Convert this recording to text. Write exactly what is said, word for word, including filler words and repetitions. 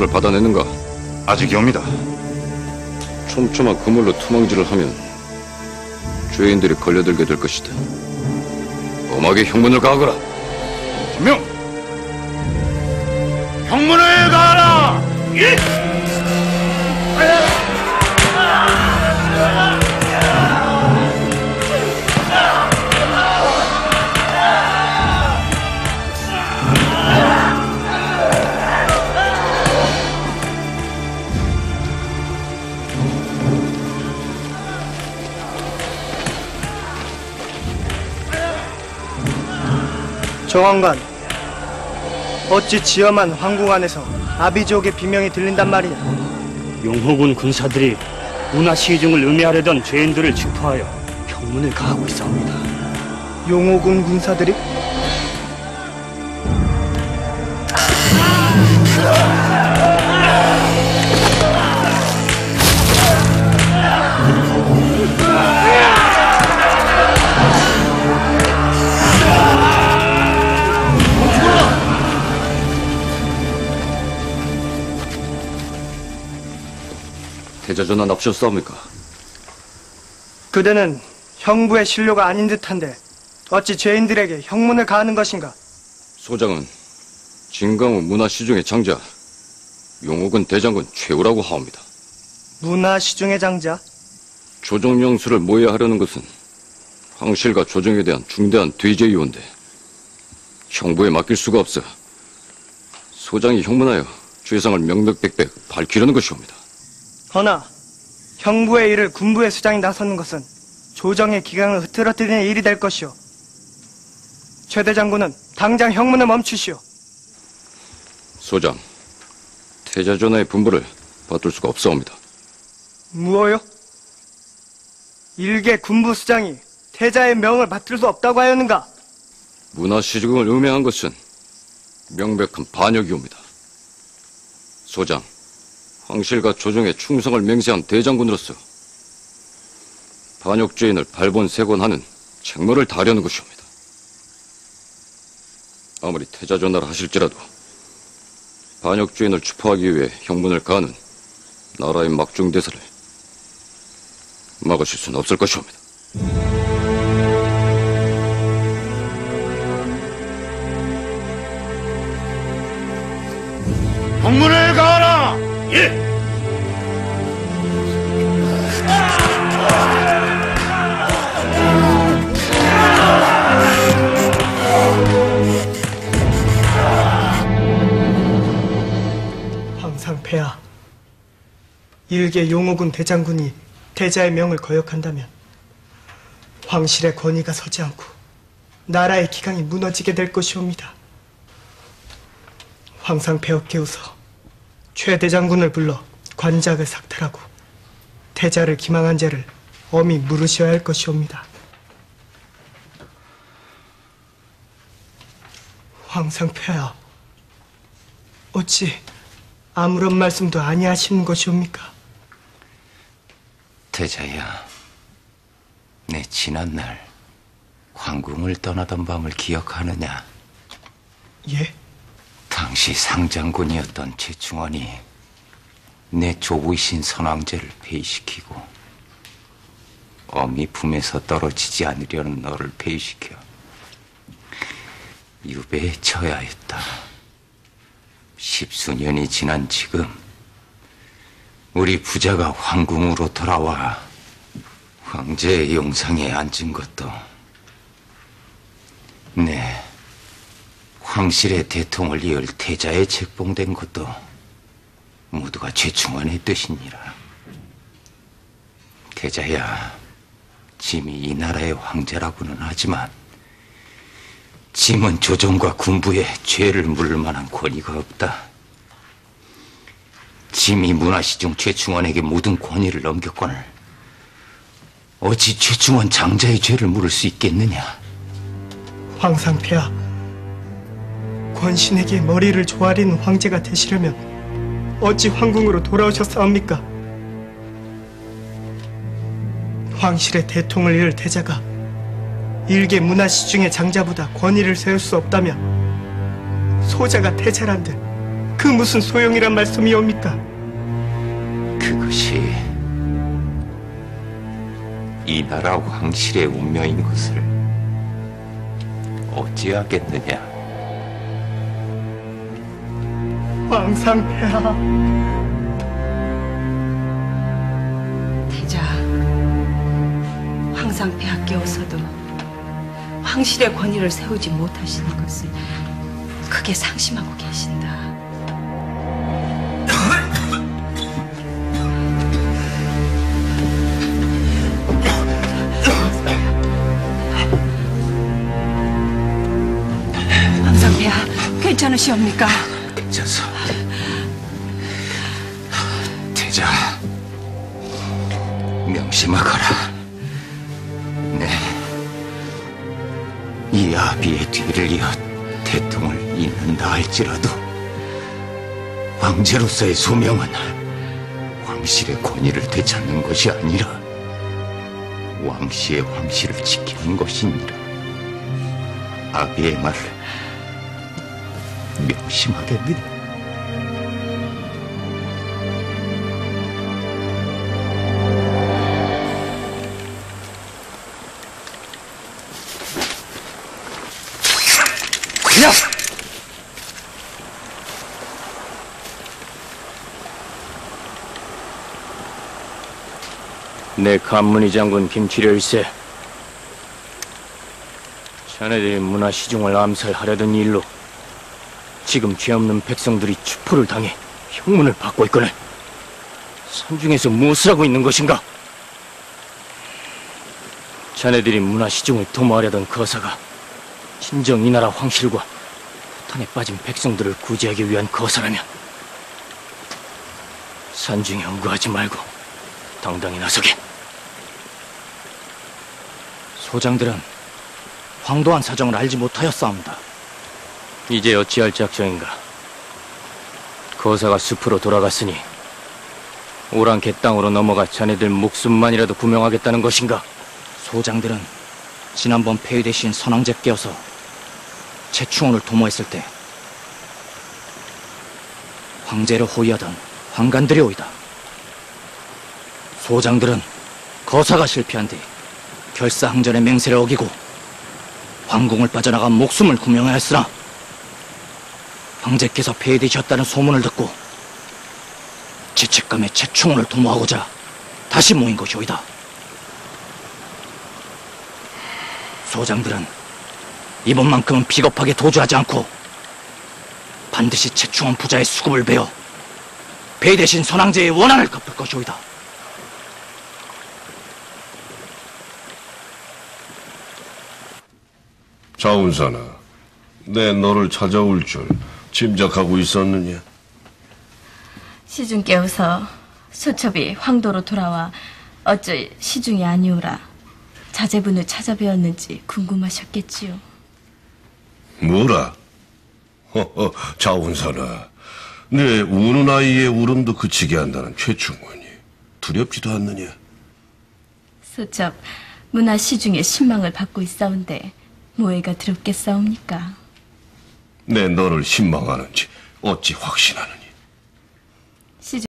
전화를 받아내는가? 아직이옵니다. 촘촘한 그물로 투망질을 하면 죄인들이 걸려들게 될 것이다. 엄하게 형문을 가하거라. 명! 형문을 가하라! 예! 정왕관, 어찌 지엄한 황궁 안에서 아비족의 비명이 들린단 말이냐? 용호군 군사들이 문화 시중을 음해하려던 죄인들을 징포하여 형문을 가하고 있사옵니다. 용호군 군사들이? 태자전화 납치였사옵니까? 그대는 형부의 신료가 아닌 듯한데 어찌 죄인들에게 형문을 가하는 것인가? 소장은 진강우 문화시중의 장자 용호군 대장군 최우라고 하옵니다. 문화시중의 장자? 조정명수를 모해하려는 것은 황실과 조정에 대한 중대한 뒤제이온데 형부에 맡길 수가 없어 소장이 형문하여 죄상을 명명백백 밝히려는 것이옵니다. 허나 형부의 일을 군부의 수장이 나서는 것은 조정의 기강을 흐트러뜨리는 일이 될 것이오. 최 대장군은 당장 형문을 멈추시오. 소장, 태자전하의 분부를 받들 수가 없사옵니다. 무엇요? 일개 군부 수장이 태자의 명을 받들 수 없다고 하였는가? 문화시중을 음해한 것은 명백한 반역이옵니다. 소장, 황실과 조정의 충성을 맹세한 대장군으로서 반역죄인을 발본세곤하는 책무를 다하려는 것이옵니다. 아무리 태자전하를 하실지라도 반역죄인을 추포하기 위해 형문을 가하는 나라의 막중대사를 막으실 수는 없을 것이옵니다. 형문을 가하라! 예! 황상폐하, 일개 용호군 대장군이 태자의 명을 거역한다면 황실의 권위가 서지 않고 나라의 기강이 무너지게 될 것이옵니다. 황상폐하께서 최 대장군을 불러 관작을 삭탈하고 태자를 기망한 죄를 엄히 물으셔야 할 것이옵니다. 황상폐하, 어찌 아무런 말씀도 아니하시는 것이옵니까? 태자야, 내 지난날 황궁을 떠나던 밤을 기억하느냐? 예? 당시 상장군이었던 최충원이 내 조부이신 선왕제를 폐위시키고 어미 품에서 떨어지지 않으려는 너를 폐위시켜 유배에 처해야 했다. 십수년이 지난 지금 우리 부자가 황궁으로 돌아와 황제의 용상에 앉은 것도 네 황실의 대통을 이을 태자에 책봉된 것도 모두가 최충원의 뜻이니라. 태자야, 짐이 이 나라의 황제라고는 하지만 짐은 조정과 군부에 죄를 물을 만한 권위가 없다. 짐이 문화시중 최충원에게 모든 권위를 넘겼거늘 어찌 최충원 장자의 죄를 물을 수 있겠느냐? 황상폐하, 권신에게 머리를 조아리는 황제가 되시려면 어찌 황궁으로 돌아오셨사옵니까? 황실의 대통을 이을 태자가 일개 문화시중의 장자보다 권위를 세울 수 없다면 소자가 태자란들 그 무슨 소용이란 말씀이옵니까? 그것이 이 나라 왕실의 운명인 것을 어찌하겠느냐. 왕상폐하, 태자, 황상폐하 깨어서도 황실의 권위를 세우지 못하시는 것을 크게 상심하고 계신다. 황상폐하, 괜찮으시옵니까? 괜찮소. 태자, 명심하거라. 네, 이 아비의 뒤를 이어 대통을 잇는다 할지라도 황제로서의 소명은 왕실의 권위를 되찾는 것이 아니라 왕시의 황실을 지키는 것이니라. 아비의 말을 명심하겠느냐? 그냥! 내 간문의 장군 김치려일세, 자네들이 문화시중을 암살하려던 일로 지금 죄 없는 백성들이 추포를 당해 형문을 받고 있거늘 산중에서 무엇을 하고 있는 것인가? 자네들이 문화시중을 도모하려던 거사가 진정 이 나라 황실과 후탄에 빠진 백성들을 구제하기 위한 거사라면 산중에 엄거하지 말고 당당히 나서게. 소장들은 황도한 사정을 알지 못하였사옵니다. 이제 어찌할 작정인가? 거사가 숲으로 돌아갔으니 오랑캐 땅으로 넘어가 자네들 목숨만이라도 구명하겠다는 것인가? 소장들은 지난번 폐위되신 선왕제께서 최충원을 도모했을 때 황제를 호위하던 황관들이오이다. 소장들은 거사가 실패한 뒤 결사항전의 맹세를 어기고 황궁을 빠져나가 목숨을 구명하였으나 황제께서 폐위되셨다는 소문을 듣고 죄책감에 최충원을 도모하고자 다시 모인 것이오이다. 소장들은 이번만큼은 비겁하게 도주하지 않고 반드시 최충원 부자의 수급을 베어 폐위 대신 선왕제의 원한을 갚을 것이오이다. 자운사나, 내 너를 찾아올 줄 짐작하고 있었느냐? 시중께서 소첩이 황도로 돌아와 어찌 시중이 아니오라 자제분을 찾아뵈었는지 궁금하셨겠지요. 뭐라? 허허, 자운사나, 내 우는 아이의 울음도 그치게 한다는 최충원이 두렵지도 않느냐? 소첩, 문화 시중에 신망을 받고 있사온데 뭐해가 두렵겠사옵니까? 내 너를 신망하는지 어찌 확신하느냐?